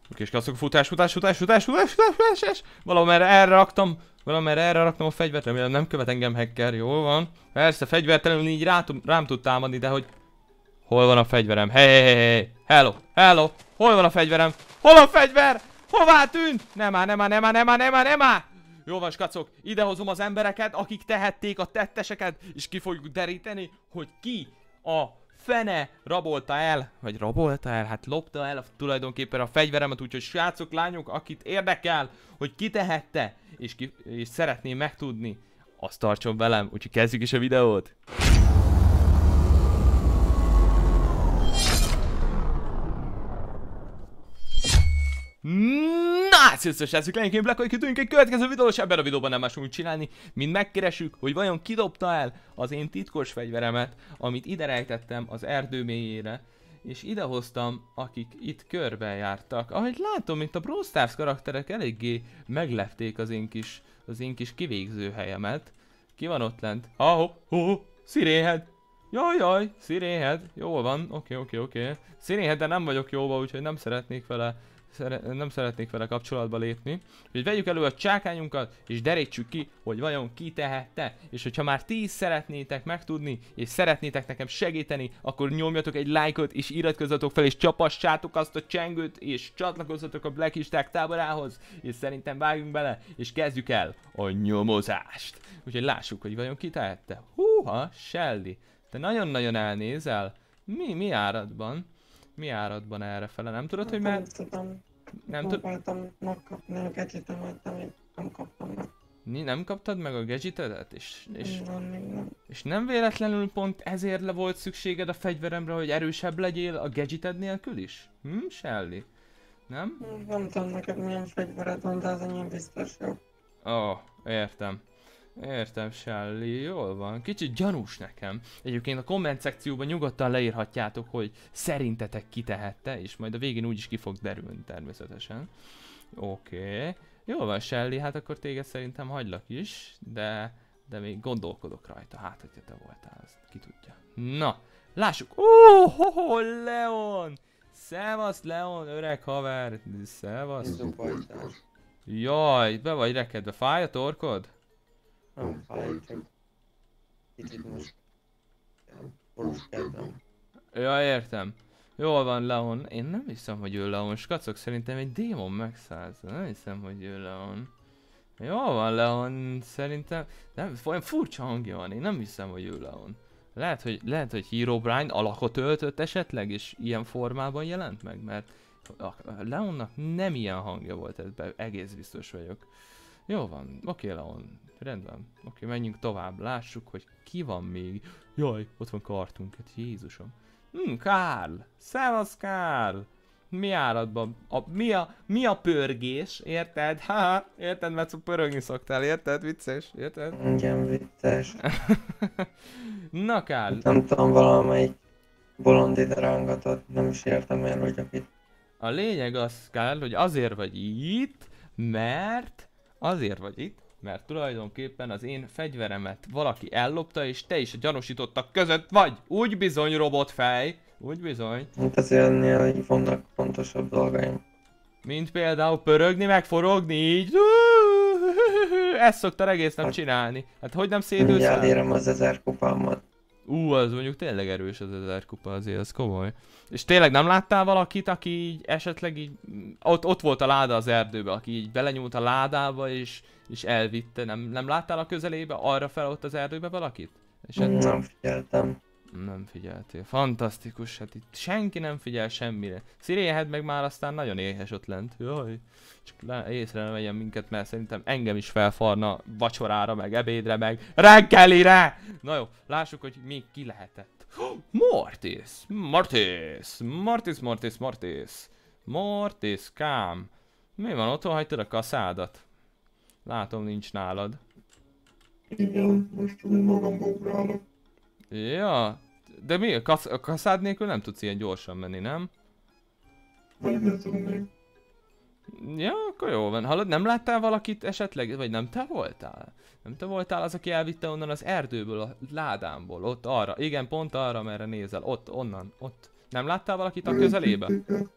Oké, és kaszok, futás. Valamerre erre raktam a fegyvert, remélem nem követ engem hacker, jól van. Persze, fegyvertelenül így rám tud támadni, de hogy... Hol van a fegyverem? Hey, hello, hol van a fegyverem? Hol a fegyver? Hová tűnt? Nem már! Jó van, skacok, idehozom az embereket, akik tehették a tetteseket, és ki fogjuk deríteni, hogy ki a fene rabolta el, hát lopta el tulajdonképpen a fegyveremet, úgyhogy srácok, lányok, akit érdekel, hogy ki tehette, és szeretném megtudni, azt tartson velem, úgyhogy kezdjük is a videót. Na, sziasztok, srácok, lényként Black Hole egy következő videó, és ebben a videóban nem más fogunk csinálni, mint megkeresünk, hogy vajon kidobta el az én titkos fegyveremet, amit ide rejtettem az erdő mélyére, és idehoztam, akik itt körbejártak. Ahogy látom, mint a Brawl Stars karakterek eléggé meglepték az én kis kivégző helyemet. Ki van ott lent? Szirénhead! Jaj, Szirénhead! Jól van, oké. Szirénheaddel nem vagyok jóba, úgyhogy nem szeretnék vele kapcsolatba lépni. Úgyhogy vegyük elő a csákányunkat, és derítsük ki, hogy vajon ki tehette. És hogyha már ti is szeretnétek megtudni, és szeretnétek nekem segíteni, akkor nyomjatok egy lájkot, és iratkozzatok fel, és csapassátok azt a csengőt, és csatlakozzatok a Blackisták táborához. És szerintem vágjunk bele, és kezdjük el a nyomozást. Úgyhogy lássuk, hogy vajon ki tehette. Húha, Shelly, te nagyon-nagyon elnézel. Mi áradban? Mi áradban errefele? Nem tudod, hogy már... Nem próbáltam megkapni a gadgetemet, amit nem kaptam meg. Nem kaptad meg a gadgetedet? Nem. És nem véletlenül pont ezért volt szükséged a fegyveremre, hogy erősebb legyél a gadgeted nélkül is? Shelly? Nem? Nem tudom neked milyen fegyvered van, de az enyém biztos jó. Értem. Értem, Shelly, jól van. Kicsit gyanús nekem. Egyébként a komment szekcióban nyugodtan leírhatjátok, hogy szerintetek ki tehette, és majd a végén úgyis ki fog derülni természetesen. Oké. Jól van, Shelly, hát akkor téged szerintem hagylak is, de még gondolkodok rajta. Hát, hogyha te voltál, azt ki tudja. Na, lássuk. Leon! Szevasz, Leon, öreg haver. Szevasz. Jaj, be vagy rekedve. Fáj a torkod? Nem fáj, csak kicsit most kedvem. Ja, értem. Jól van, Leon. Én nem hiszem, hogy ő Leon. Skacok, szerintem egy démon megszállta. Nem hiszem, hogy ő Leon. Jól van, Leon. Szerintem... Nem, olyan furcsa hangja van. Én nem hiszem, hogy ő Leon. Lehet, hogy Herobrine alakot öltött esetleg, és ilyen formában jelent meg, mert a Leonnak nem ilyen hangja volt, ebben egész biztos vagyok. Jó van, oké, Leon. Rendben. Oké, menjünk tovább. Lássuk, hogy ki van még. Jaj, ott van kartunket. Jézusom. Karl! Szevasz, Karl! Mi áradban? Mi a pörgés? Érted? Érted, mert pörögni szoktál, érted? Vicces, érted? Igen, vicces. Na, Karl! Nem tudom, valamelyik bolond ide rángatott, nem is értem, miért vagyok itt. A lényeg az, Karl, hogy azért vagy itt, mert tulajdonképpen az én fegyveremet valaki ellopta, és te is a gyanúsítottak között vagy. Úgy bizony, robotfej. Úgy bizony. Hát azért ennél vannak fontosabb dolgaim. Mint például pörögni, meg forogni, így. Ezt szoktál egész nap csinálni. Hát hogy nem szédülsz? Mindjárt érem az 1000 kupámat. Az mondjuk tényleg erős az 1000 kupa, azért az komoly. És tényleg nem láttál valakit, aki így esetleg így... Ott volt a láda az erdőben, aki így belenyúlt a ládába és elvitte. Nem láttál a közelébe, arra fel ott az erdőbe valakit? Nem figyeltem. Nem figyeltél. Fantasztikus, hát itt senki nem figyel semmire. Szirénhead meg már aztán nagyon éhes ott lent. Jaj. Csak észre ne vegyen minket, mert szerintem engem is felfarna vacsorára, meg ebédre, meg reggelire! Na jó, lássuk, hogy még ki lehetett. Mortis, kám. Mi van, otthon hagytad a kaszádat? Látom, nincs nálad. Igen, most úgy magamba ugrálok. Ja, de mi? A kaszád nélkül nem tudsz ilyen gyorsan menni, nem? Vagy ne tudnék. Ja, akkor jó van. Hallod, nem láttál valakit esetleg? Vagy nem te voltál? Nem te voltál az, aki elvitte onnan az erdőből, a ládámból, ott arra. Igen, pont arra, merre nézel. Ott, onnan, ott. Nem láttál valakit a közelébe?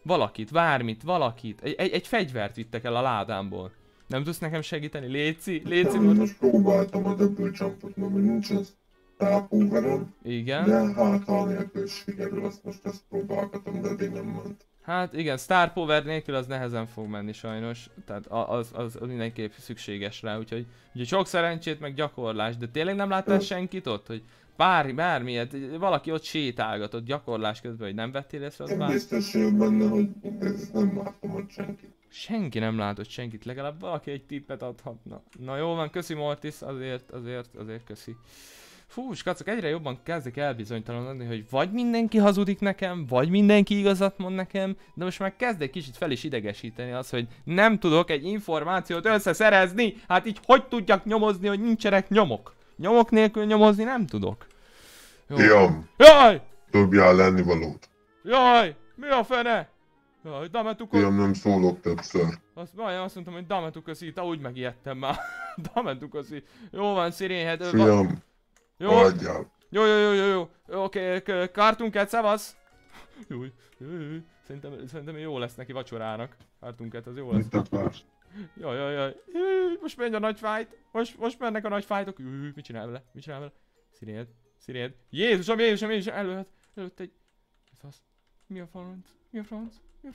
Valakit, bármit, valakit. Egy fegyvert vittek el a ládámból. Nem tudsz nekem segíteni? Léci, Én most próbáltam a double jumpot, mert nincs ez tápóverem. Igen. De hát ha nélkül sikerül, azt most ezt próbálgatom, de eddig nem ment. Hát igen, Star Power nélkül az nehezen fog menni sajnos. Tehát az mindenképp szükséges rá, úgyhogy sok szerencsét meg gyakorlás. De tényleg nem láttál senkit ott, hogy bármilyet, valaki ott sétálgatott gyakorlás közben, hogy nem vettél észre, az Én bár... biztos vagyok benne, hogy ezt nem láttam ott senkit. Senki nem látott senkit, legalább valaki egy tippet adhatna. Na jó van, köszi Mortis, azért köszi. Fú, skacok, egyre jobban kezdek elbizonytalanodni, hogy vagy mindenki hazudik nekem, vagy mindenki igazat mond nekem, de most már kezdek kicsit fel is idegesíteni az, hogy nem tudok egy információt összeszerezni. Hát így hogy tudjak nyomozni, hogy nincsenek nyomok? Nyomok nélkül nyomozni nem tudok. Jó. Fiam, Jaj! dobjál lennivalót. Jaj! Mi a fene? Jaj, dametukos... Fiam, nem szólok többször. Azt mondtam, hogy dametukosít, úgy megijedtem már. Dametukosít. Jó van, Szirénhed. Fiam, Jó. hagyjál. Jó. Oké, Cartoon szevasz. Jó. Szerintem jó lesz neki vacsorának. Cartoon Cat az jó lesz. Mit akarsz? Jaj. Most megy a nagy fight. Most mennek a nagy fightok. Mit csinál vele? Szirénhed. Jézusom, előtt egy... Mi a franc?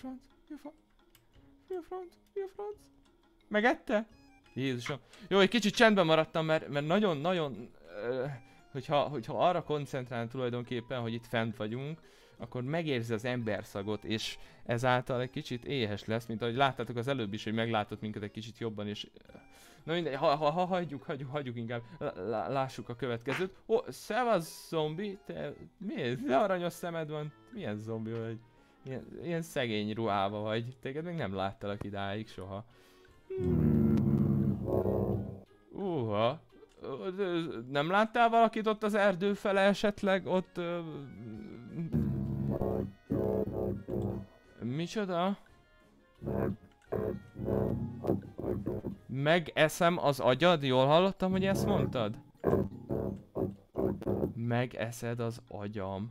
Megette? Jézusom. Jó, egy kicsit csendben maradtam, mert nagyon... Hogyha arra koncentrál tulajdonképpen, hogy itt fent vagyunk, akkor megérzi az emberszagot, és ezáltal egy kicsit éhes lesz, mint ahogy láttátok az előbb is, hogy meglátott minket egy kicsit jobban, és... Na mindegy, hagyjuk inkább, lássuk a következőt. Ó, szevasz zombi, te miért? De aranyos szemed van, milyen zombi vagy? Ilyen szegény ruhába vagy, téged még nem láttalak idáig soha. Nem láttál valakit ott az erdő fele esetleg? Ott... Micsoda? Megeszem az agyad? Jól hallottam, hogy ezt mondtad? Megeszed az agyam.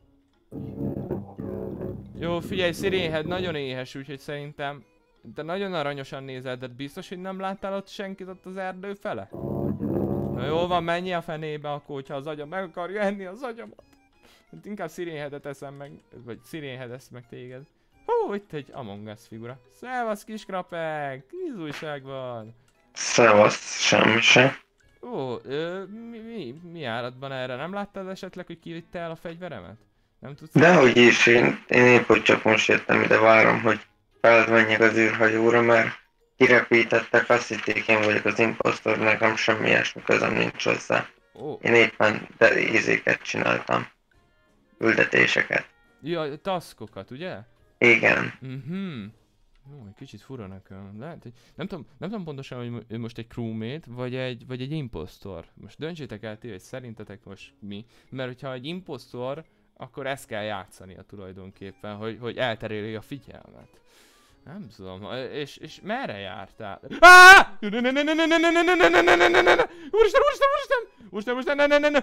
Jó, figyelj, Szirénhed nagyon éhes, úgyhogy szerintem... Te nagyon aranyosan nézel, de biztos, hogy nem láttál ott senkit ott az erdő fele? Na jó van, menj a fenébe akkor, hogyha az agyam meg akarja enni az agyamat. Hát inkább Szirénhedet eszem meg, vagy Szirénhed esz meg téged. Hú, itt egy Among Us figura. Szevasz kiskrapek, mi újság van? Szevasz, semmi se. Ó, mi áradban erre? Nem láttad esetleg, hogy kivitte el a fegyveremet? Nem tudsz? Dehogy is, én épp hogy csak most jöttem ide, várom, hogy felmenjek az űrhajóra, mert kirepítettek, azt hitték, én vagyok az imposztor, nekem semmi ilyesmi közöm nincs hozzá. Én éppen izéket csináltam. Üldetéseket. Ja, taskokat, ugye? Igen. Jó, egy kicsit fura nekem. Lehet, hogy... Nem tudom pontosan, hogy ő most egy crewmate, vagy egy imposztor. Most döntsétek el ti, hogy szerintetek most mi. Mert hogyha egy imposztor, akkor ezt kell játszania tulajdonképpen, hogy elteréli a figyelmet. Nem tudom, és merre jártál? Úristen, ne!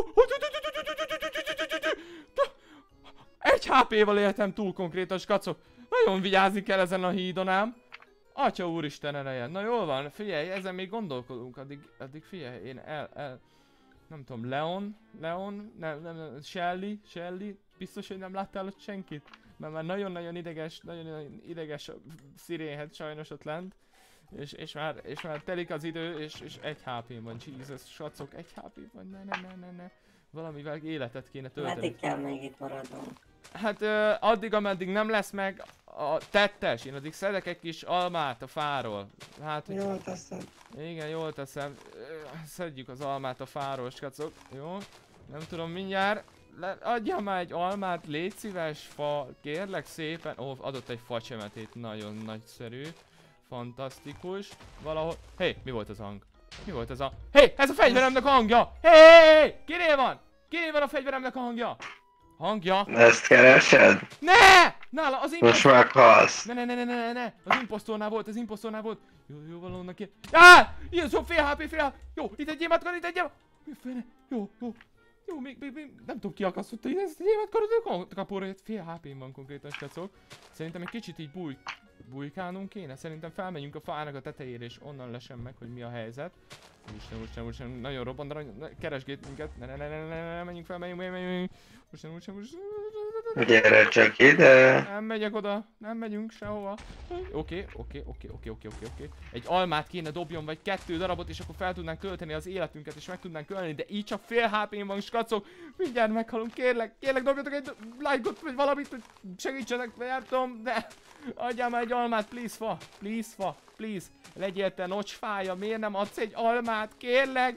Egy HP-val éltem túl konkrétan, skacok. Nagyon vigyázni kell ezen a hídon ám. Atya úristen ereje. Na jól van, figyelj, ezen még gondolkodunk, addig figyelj, én nem tudom, Leon, nem, Shelly, biztos, hogy nem láttál ott senkit? Mert már nagyon-nagyon ideges a Szirénhed sajnos ott lent. És már telik az idő, és egy HP van, Jesus, sacok, egy HP van, ne. Valamivel életet kéne tölteni. Meddig kell még itt maradnunk? Hát addig, ameddig nem lesz meg a tettes, én addig szedek egy kis almát a fáról. Hát, Jól teszed. Igen, jól teszem. Szedjük az almát a fáról, skacok. Jó? Nem tudom, mindjárt. Adjál már egy almát, légy szíves, fa, kérlek szépen. Ó, adott egy facsemetét, nagyon nagyszerű. Fantasztikus. Valahol... Hé, mi volt az hang? Mi volt ez a... Hé, ez a fegyveremnek a hangja! Hé, kinél van? Kinél van a fegyveremnek a hangja? Hangja? Ezt keresed? Ne! Nála az Most meghalsz. Ne! Az imposztornál volt, Jó, valónak ki. Ilyen szó, fél HP. Jó, itt egy gyémát van, Jó. Jó, még nem tudom ki akasztotta ide ezt a gyémánt kapóra, hogy fél HP-n van konkrétan, srácok. Szerintem egy kicsit így bujkálnunk kéne. Szerintem felmegyünk a fának a tetejére és onnan lesen meg, hogy mi a helyzet. Úristen, nagyon robbant, keresgét minket. Ne, menjünk fel, menjünk. Úristen. Gyere csak ide. Nem megyek oda, nem megyünk sehova. Oké. Egy almát kéne dobjon, vagy 2 darabot, és akkor fel tudnánk tölteni az életünket, és meg tudnánk ölni, de így csak fél HP-n van, skacok. Mindjárt meghalunk, kérlek dobjatok egy like-ot, vagy valamit, hogy segítsenek, vagy nem tudom, de adjál már egy almát, please. Legyél te nocsfája, miért nem adsz egy almát, kérlek.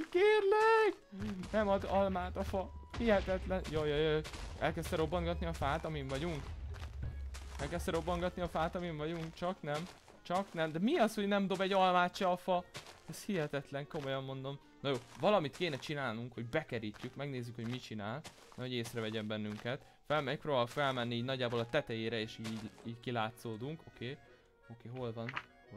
Nem ad almát a fa. Hihetetlen. Jaj. Elkezdte robbangatni a fát, amin vagyunk? Csak nem. De mi az, hogy nem dob egy almát se a fa? Ez hihetetlen, komolyan mondom. Na jó, valamit kéne csinálnunk, hogy bekerítjük, megnézzük, hogy mit csinál. Hogy észrevegyen bennünket. Megpróbál felmenni így nagyjából a tetejére, és így kilátszódunk. Oké, hol van?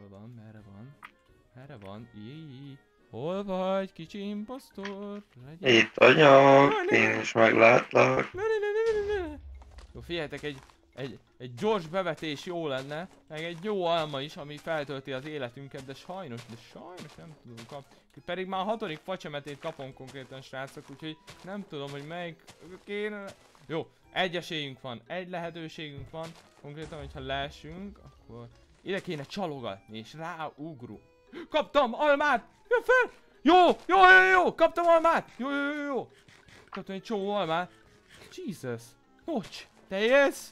Merre van? Hol vagy, kicsi imposztor? Itt vagyok, én is meglátlak. Jó, figyeljetek, egy gyors bevetés jó lenne, meg egy jó alma is, ami feltölti az életünket, de sajnos nem tudom kapni. Pedig már a 6. facsemetét kapom konkrétan, srácok, úgyhogy nem tudom, hogy melyik kéne. Jó, egy esélyünk van, egy lehetőségünk van, konkrétan, hogyha leesünk, akkor ide kéne csalogatni, és ráugrunk. Kaptam almát! Jön fel! Jó! Kaptam almát! Jó! Kaptam egy csomó almát. Jesus! Nocs! Te jössz?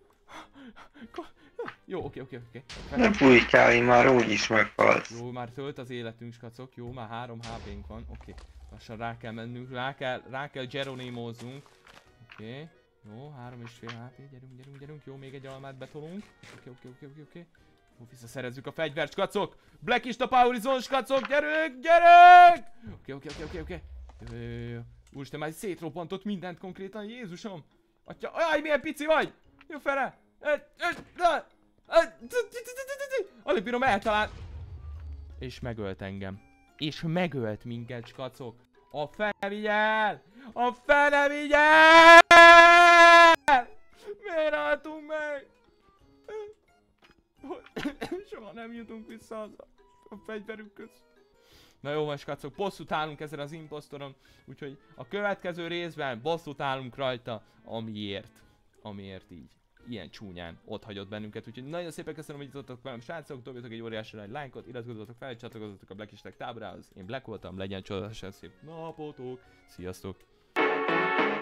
Jó, oké. Ne bujkálj, már úgyis meghalsz. Jó, már tölt az életünk, skacok. Jó, már 3 HP-nk van. Oké. Lassan rá kell mennünk. Rá kell Geronimoznunk. Oké. Jó, 3,5 HP. Gyerünk. Jó, még egy almát betolunk. Oké. Jó, visszaszerezzük a fegyvert, skacok! Blackista Powerizon, skacok! Gyerünk! Oké. Jó. Úristen, már szétroppantott mindent konkrétan, Jézusom! Atya, aj, milyen pici vagy! Jó fele! Alig bírom eltalálni! És megölt engem. És megölt minket, skacok! A fene vigyel! Miért álltunk meg? Soha nem jutunk vissza a fegyverünkhöz. Na jó, most skacok, bosszút állunk ezen az imposztoron, úgyhogy a következő részben bosszút állunk rajta, amiért így ilyen csúnyán ott hagyott bennünket, úgyhogy nagyon szépen köszönöm, hogy itt voltatok velem, srácok, dobjatok egy óriási nagy lájkot, iratkozzatok fel, csatlakozzatok a Blackisták táborához, én Black voltam, legyen csodálatos szép napotok, sziasztok!